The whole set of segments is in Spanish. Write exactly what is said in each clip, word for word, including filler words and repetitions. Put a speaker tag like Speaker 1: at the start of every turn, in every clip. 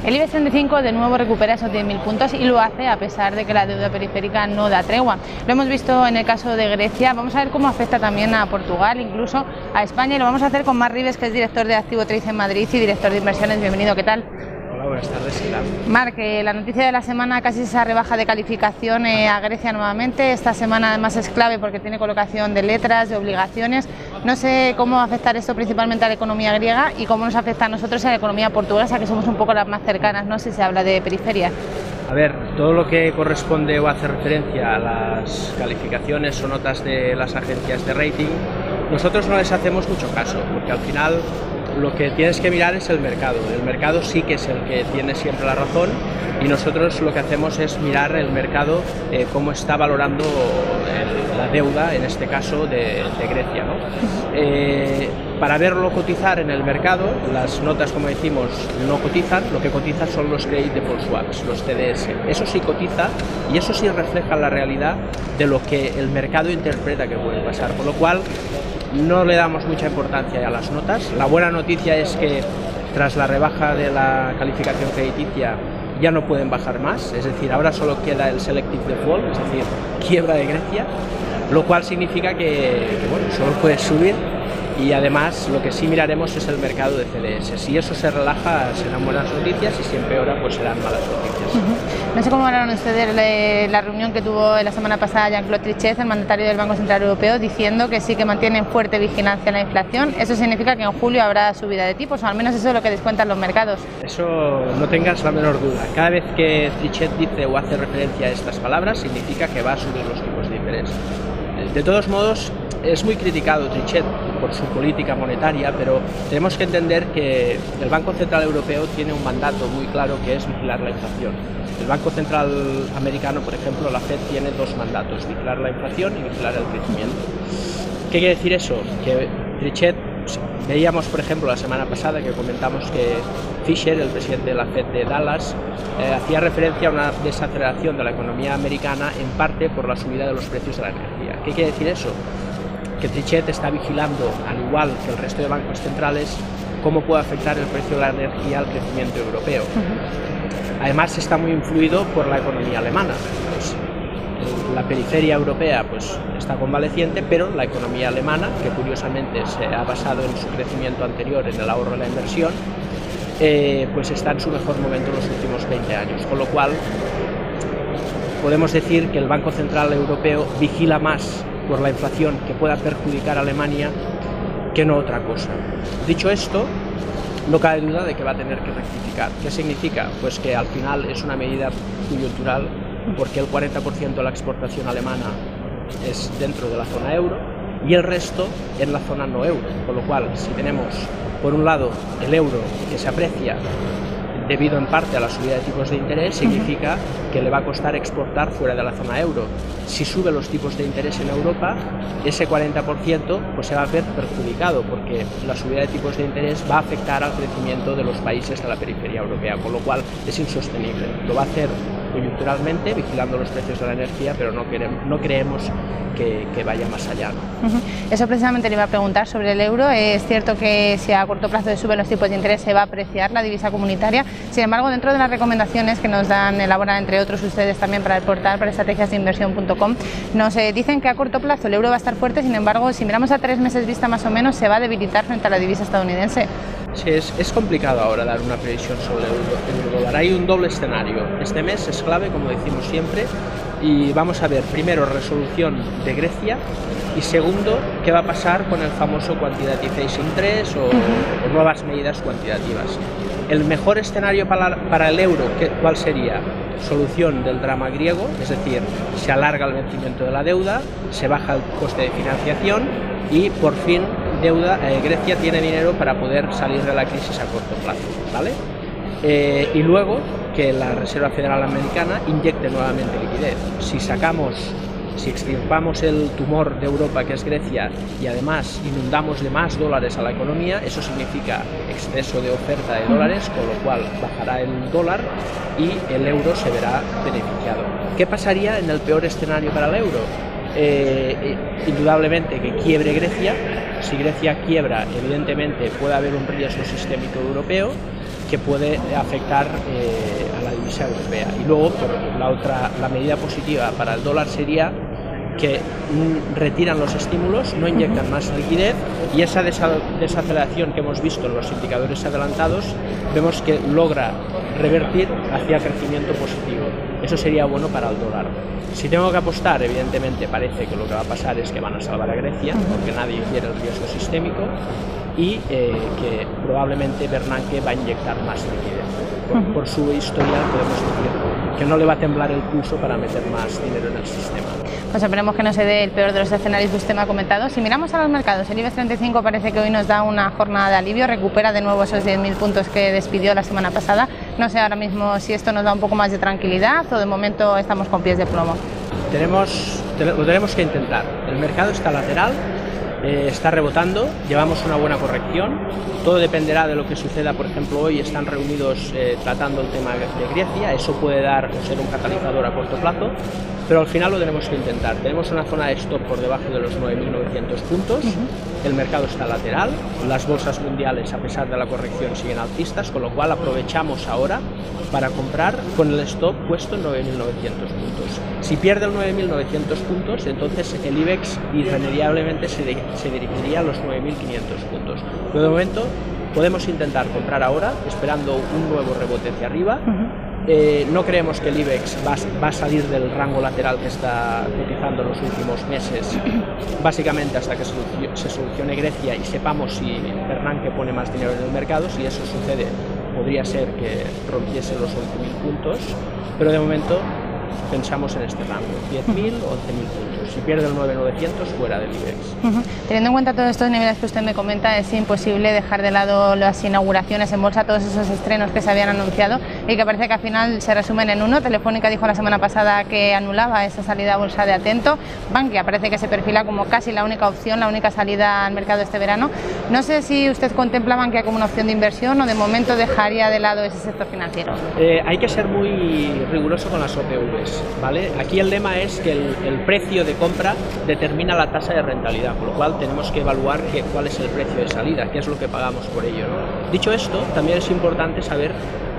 Speaker 1: El IBEX treinta y cinco de nuevo recupera esos diez mil puntos y lo hace a pesar de que la deuda periférica no da tregua. Lo hemos visto en el caso de Grecia, vamos a ver cómo afecta también a Portugal, incluso a España, y lo vamos a hacer con Marc Ribes, que es director de Activo Trade en Madrid y director de inversiones. Bienvenido, ¿qué tal?
Speaker 2: Hola, buenas tardes, Sila.
Speaker 1: Marc, eh, la noticia de la semana casi esa rebaja de calificación eh, a Grecia nuevamente. Esta semana además es clave porque tiene colocación de letras, de obligaciones. No sé cómo va a afectar esto principalmente a la economía griega y cómo nos afecta a nosotros y a la economía portuguesa, que somos un poco las más cercanas, no sé si se habla de periferia.
Speaker 2: A ver, todo lo que corresponde o hace referencia a las calificaciones o notas de las agencias de rating, nosotros no les hacemos mucho caso, porque al final lo que tienes que mirar es el mercado. El mercado sí que es el que tiene siempre la razón y nosotros lo que hacemos es mirar el mercado, eh, cómo está valorando el, la deuda, en este caso de, de Grecia, ¿no? Eh, para verlo cotizar en el mercado, las notas, como decimos, no cotizan, lo que cotizan son los credit default swaps, los C D S. Eso sí cotiza y eso sí refleja la realidad de lo que el mercado interpreta que puede pasar, por lo cual no le damos mucha importancia a las notas. La buena noticia es que tras la rebaja de la calificación crediticia ya no pueden bajar más, es decir, ahora solo queda el selective default, es decir, quiebra de Grecia, lo cual significa que, que bueno, solo puede subir. Y además lo que sí miraremos es el mercado de C D S. Si eso se relaja serán buenas noticias y si empeora pues serán malas noticias.
Speaker 1: Uh-huh. No sé cómo valoraron ustedes la reunión que tuvo la semana pasada Jean-Claude Trichet, el mandatario del Banco Central Europeo, diciendo que sí que mantienen fuerte vigilancia en la inflación. Eso significa que en julio habrá subida de tipos, o al menos eso es lo que descuentan los mercados.
Speaker 2: Eso no tengas la menor duda. Cada vez que Trichet dice o hace referencia a estas palabras significa que va a subir los tipos de interés. De todos modos, es muy criticado Trichet por su política monetaria, pero tenemos que entender que el Banco Central Europeo tiene un mandato muy claro que es vigilar la inflación. El Banco Central Americano, por ejemplo, la Fed, tiene dos mandatos, vigilar la inflación y vigilar el crecimiento. ¿Qué quiere decir eso? Que Trichet, veíamos por ejemplo la semana pasada que comentamos que Fisher, el presidente de la Fed de Dallas, eh, hacía referencia a una desaceleración de la economía americana en parte por la subida de los precios de la energía. ¿Qué quiere decir eso? Que Trichet está vigilando, al igual que el resto de bancos centrales, cómo puede afectar el precio de la energía al crecimiento europeo. Uh-huh. Además está muy influido por la economía alemana. Pues, la periferia europea pues, está convaleciente, pero la economía alemana, que curiosamente se ha basado en su crecimiento anterior en el ahorro y la inversión, eh, pues está en su mejor momento en los últimos veinte años, con lo cual podemos decir que el Banco Central Europeo vigila más por la inflación que pueda perjudicar a Alemania que no otra cosa. Dicho esto, no cabe duda de que va a tener que rectificar. ¿Qué significa? Pues que al final es una medida coyuntural porque el cuarenta por ciento de la exportación alemana es dentro de la zona euro y el resto en la zona no euro, con lo cual si tenemos por un lado el euro que se aprecia debido en parte a la subida de tipos de interés, significa que le va a costar exportar fuera de la zona euro. Si sube los tipos de interés en Europa, ese cuarenta por ciento pues se va a ver perjudicado porque la subida de tipos de interés va a afectar al crecimiento de los países de la periferia europea, con lo cual es insostenible. Lo va a hacer coyunturalmente, vigilando los precios de la energía, pero no, queremos, no creemos que, que vaya más allá, ¿no?
Speaker 1: Uh-huh. Eso precisamente le iba a preguntar sobre el euro. Es cierto que si a corto plazo suben los tipos de interés se va a apreciar la divisa comunitaria. Sin embargo, dentro de las recomendaciones que nos dan, elaboran entre otros ustedes también para el portal, para estrategias de inversión punto com, nos eh, dicen que a corto plazo el euro va a estar fuerte. Sin embargo, si miramos a tres meses vista más o menos, se va a debilitar frente a la divisa estadounidense.
Speaker 2: Sí, es, es complicado ahora dar una previsión sobre el euro dólar. Hay un doble escenario. Este mes es clave, como decimos siempre, y vamos a ver primero resolución de Grecia y segundo qué va a pasar con el famoso quantitative easing tres o, o nuevas medidas cuantitativas. El mejor escenario para, para el euro, ¿cuál sería? Solución del drama griego, es decir, se alarga el vencimiento de la deuda, se baja el coste de financiación y por fin deuda, eh, Grecia tiene dinero para poder salir de la crisis a corto plazo, ¿vale? Eh, y luego que la Reserva Federal Americana inyecte nuevamente liquidez. Si sacamos, si extirpamos el tumor de Europa que es Grecia y además inundamos de más dólares a la economía, eso significa exceso de oferta de dólares, con lo cual bajará el dólar y el euro se verá beneficiado. ¿Qué pasaría en el peor escenario para el euro? Eh, indudablemente que quiebre Grecia. Si Grecia quiebra, evidentemente puede haber un riesgo sistémico europeo. que puede afectar eh, a la divisa europea. Y luego, por la otra, la medida positiva para el dólar sería que mm, retiran los estímulos, no inyectan más liquidez, y esa desa desaceleración que hemos visto en los indicadores adelantados, vemos que logra revertir hacia crecimiento positivo. Eso sería bueno para el dólar. Si tengo que apostar, evidentemente parece que lo que va a pasar es que van a salvar a Grecia, porque nadie quiere el riesgo sistémico, y eh, que probablemente Bernanke va a inyectar más liquidez. Por, por su historial podemos decir que no le va a temblar el pulso para meter más dinero en el sistema.
Speaker 1: Pues esperemos que no se dé el peor de los escenarios que usted me ha comentado. Si miramos a los mercados, el IBEX treinta y cinco parece que hoy nos da una jornada de alivio, recupera de nuevo esos diez mil puntos que despidió la semana pasada. No sé ahora mismo si esto nos da un poco más de tranquilidad o de momento estamos con pies de plomo.
Speaker 2: Tenemos, lo tenemos que intentar. El mercado está lateral, eh, está rebotando, llevamos una buena corrección. Todo dependerá de lo que suceda. Por ejemplo, hoy están reunidos eh, tratando el tema de Grecia. Eso puede dar o ser un catalizador a corto plazo, pero al final lo tenemos que intentar. Tenemos una zona de stop por debajo de los nueve mil novecientos puntos. Uh-huh. El mercado está lateral, las bolsas mundiales a pesar de la corrección siguen alcistas, con lo cual aprovechamos ahora para comprar con el stop puesto en nueve mil novecientos puntos. Si pierde el nueve mil novecientos puntos, entonces el IBEX irremediablemente se, de, se dirigiría a los nueve mil quinientos puntos. Pero de momento podemos intentar comprar ahora, esperando un nuevo rebote hacia arriba. Uh-huh. Eh, no creemos que el IBEX va, va a salir del rango lateral que está cotizando en los últimos meses, básicamente hasta que se, se solucione Grecia y sepamos si Bernanke pone más dinero en el mercado. Si eso sucede, podría ser que rompiese los once mil puntos, pero de momento pensamos en este rango, diez mil, once mil puntos. Si pierde el nueve mil novecientos, fuera del IBEX. Uh-huh.
Speaker 1: Teniendo en cuenta todos estos niveles que usted me comenta, es imposible dejar de lado las inauguraciones en bolsa, todos esos estrenos que se habían anunciado y que parece que al final se resumen en uno. Telefónica dijo la semana pasada que anulaba esa salida a bolsa de Atento. Bankia parece que se perfila como casi la única opción, la única salida al mercado este verano. No sé si usted contempla Bankia como una opción de inversión o de momento dejaría de lado ese sector financiero.
Speaker 2: Eh, hay que ser muy riguroso con las O P Vs, ¿vale? Aquí el lema es que el, el precio de compra determina la tasa de rentabilidad, con lo cual tenemos que evaluar que, cuál es el precio de salida, qué es lo que pagamos por ello, ¿no? Dicho esto, también es importante saber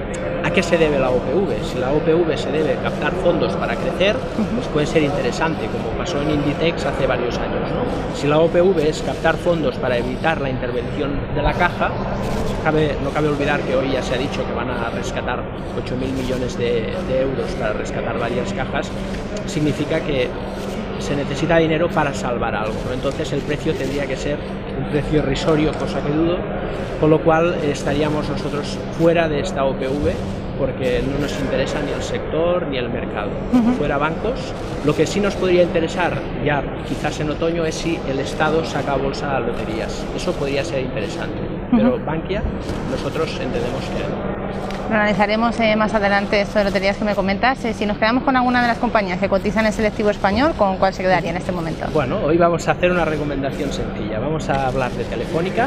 Speaker 2: a qué se debe la O P V. Si la O P V se debe captar fondos para crecer, pues puede ser interesante, como pasó en Inditex hace varios años, ¿no? Si la O P V es captar fondos para evitar la intervención de la caja, cabe, no cabe olvidar que hoy ya se ha dicho que van a rescatar ocho mil millones de, de euros para rescatar varias cajas, significa que se necesita dinero para salvar algo, ¿no? Entonces el precio tendría que ser un precio irrisorio, cosa que dudo, con lo cual estaríamos nosotros fuera de esta O P V porque no nos interesa ni el sector ni el mercado. Uh-huh. Fuera bancos. Lo que sí nos podría interesar ya quizás en otoño es si el Estado saca bolsa a loterías. Eso podría ser interesante, uh-huh. pero Bankia nosotros entendemos que no.
Speaker 1: Lo analizaremos eh, más adelante esto de loterías que me comentas. Eh, si nos quedamos con alguna de las compañías que cotizan en el selectivo español, ¿con cuál se quedaría en este momento?
Speaker 2: Bueno, hoy vamos a hacer una recomendación sencilla. Vamos a hablar de Telefónica.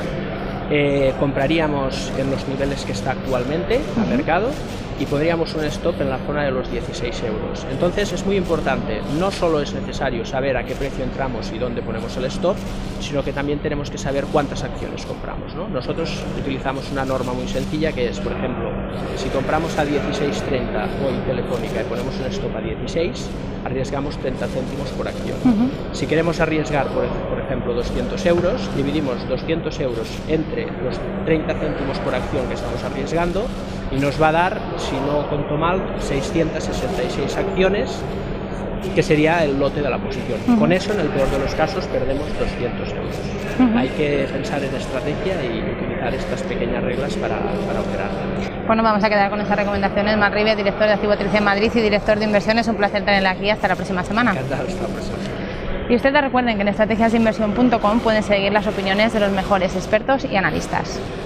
Speaker 2: Eh, compraríamos en los niveles que está actualmente uh-huh. al mercado y pondríamos un stop en la zona de los dieciséis euros. Entonces es muy importante, no solo es necesario saber a qué precio entramos y dónde ponemos el stop, sino que también tenemos que saber cuántas acciones compramos, ¿no? Nosotros utilizamos una norma muy sencilla que es, por ejemplo, si compramos a dieciséis treinta hoy Telefónica y ponemos un stop a dieciséis, arriesgamos treinta céntimos por acción. Uh-huh. Si queremos arriesgar, por, por ejemplo, doscientos euros, dividimos doscientos euros entre los treinta céntimos por acción que estamos arriesgando y nos va a dar, si no conto mal, seiscientas sesenta y seis acciones, que sería el lote de la posición. Uh-huh. Con eso, en el peor de los casos, perdemos doscientos euros. Uh-huh. Hay que pensar en estrategia y utilizar estas pequeñas reglas para, para operar.
Speaker 1: Bueno, vamos a quedar con estas recomendaciones. Marc Ribia, director de Activo Trice en Madrid y director de inversiones. Un placer tenerla aquí. Hasta la próxima semana.
Speaker 2: Encantado, hasta la próxima semana.
Speaker 1: Y ustedes recuerden que en estrategias de inversión punto com pueden seguir las opiniones de los mejores expertos y analistas.